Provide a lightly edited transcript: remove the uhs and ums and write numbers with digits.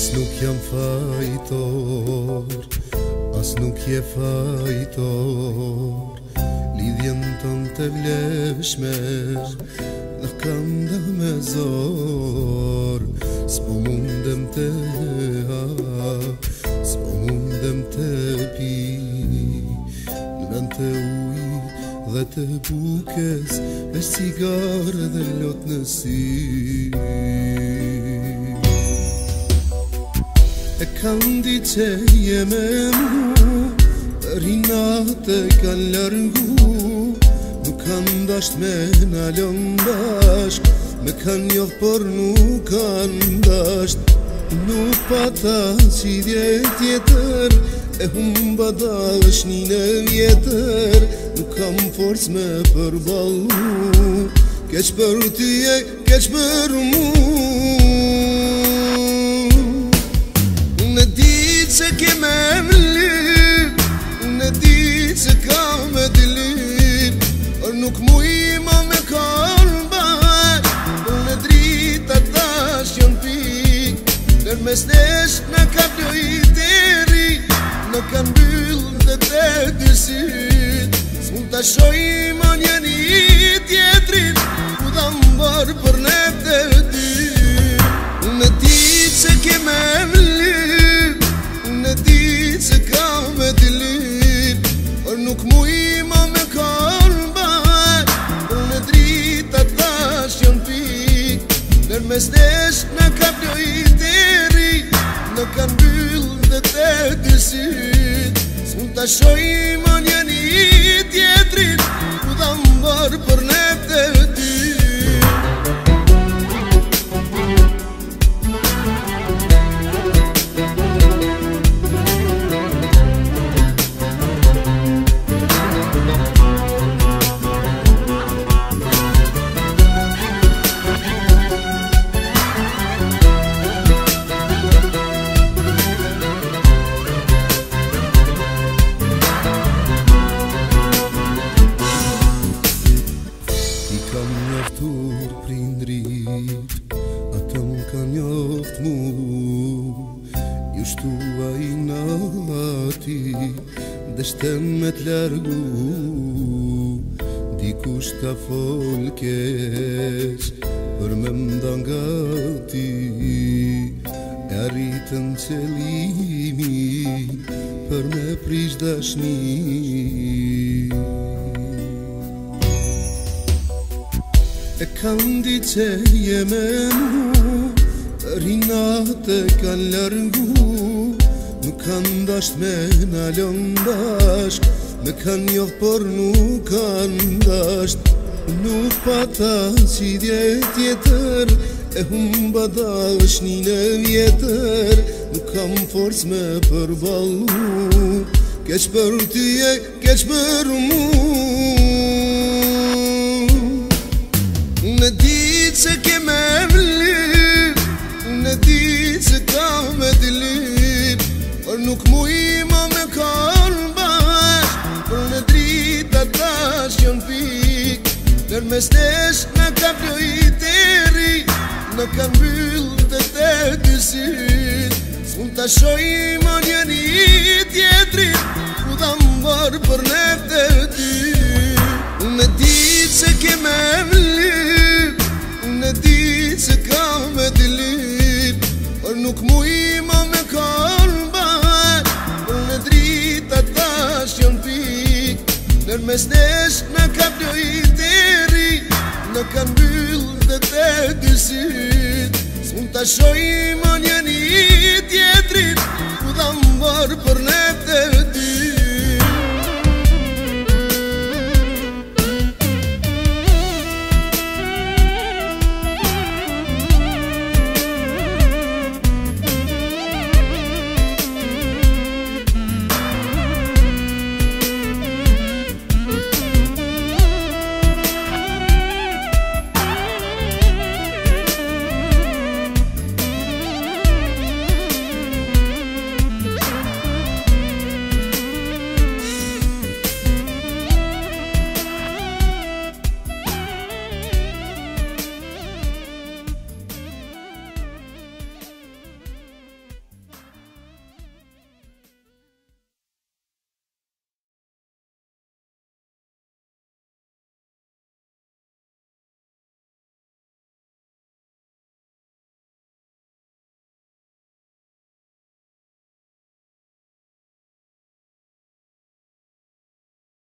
As nuk jam fajtor, as nuk je fajtor, lidhjen ton të vlefshme nuk kam dhe me zor. S'po mundem të ha, s'po mundem të pi, në vend të uj dhe të bukes, me cigare dhe lot në sy. E kanë di që jeme mu, për i natë e kanë largu, nuk kanë dasht me në lëndashk, me kanë njohë por nuk kanë dasht. Nuk pata qidhje tjetër, e humba dashnin e vjetër, nuk kam forc me përballu, keq për ty e keq për mu. Unë e di që ke me mlyp, unë e di që ka me dilip, por nuk mujma me kalbat, unë e drita tash jon pik, nër mes nesh në ka ploj deri, në kanë byll dhe të dysit, s'mund të shojmë njëni tjetrin, ku dha mbar për ne të dy. Unë e di që ke me mlyp, unë e di që ka me dilip, por nuk mujma me kalbat, unë e drita tash jon pik, nër mes nesh në ka ploj deri, në kanë byll dhe të dysit, s'mund të shojmë njëni tjetrin, ku dha mbar për ne të dy. Prindrit, ato më ka njoft mu, ju shtua i nati, deshten me t'largu, dikush ka fol keq, për me mda nga ti, e arritën qëllimi, për me prish dashni. E kanë di që jeme mu, për i natë e kanë largu, nuk kanë dasht me në lëndashk, me kanë njohë por nuk kanë dasht. Nuk pata qidhje tjetër, e humba dashnin e vjetër, nuk kam forc me përballu, keq për ty e keq për mu. Unë e di që ke me mlyp, unë e di që ka me dilip, por nuk mujma me kalbash, unë e drita tash jon pik, nër mes nesh në ka ploj deri, në kanë byll dhe të dysit, s'mund të shojmë njëni tjetrin, ku dha mbar për ne të dy. Unë e di që ke me mlyp, unë e di që ka me dilip, por nuk mujma me kalbat, unë e drita tash jon pik, nër mes nesh në ka ploj deri, në kanë byll dhe të dysit, s'mund të shojmë njëni tjetrin, ku dha mbar për ne të dy.